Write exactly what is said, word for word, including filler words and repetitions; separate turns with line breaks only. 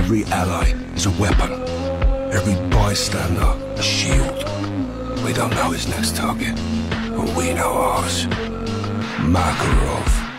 Every ally is a weapon. Every bystander, a shield. We don't know his next target, but we know ours. Makarov.